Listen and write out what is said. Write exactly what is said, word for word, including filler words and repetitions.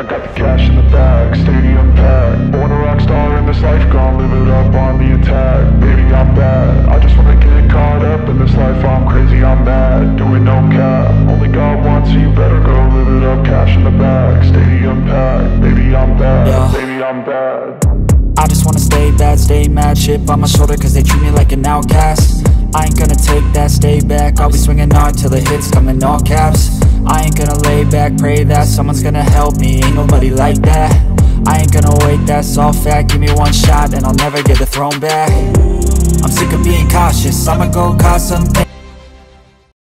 I got the cash in the bag, stadium packed. Born a rock star in this life, gon' live it up on the attack. Baby, I'm bad, I just wanna get caught up in this life. I'm crazy, I'm mad, doing no cap. Only God wants you, better go live it up. Cash in the bag, stadium packed. Baby, I'm bad, yeah. Baby, I'm bad. I just wanna stay bad, stay mad. Chip on my shoulder cause they treat me like an outcast. I ain't gonna take that, stay back. I'll be swinging hard till the hits come in all caps. I ain't gonna lay back, pray that someone's gonna help me. Ain't nobody like that. I ain't gonna wait, that's all fact. Give me one shot and I'll never get the throne back. I'm sick of being cautious, I'ma go cause something.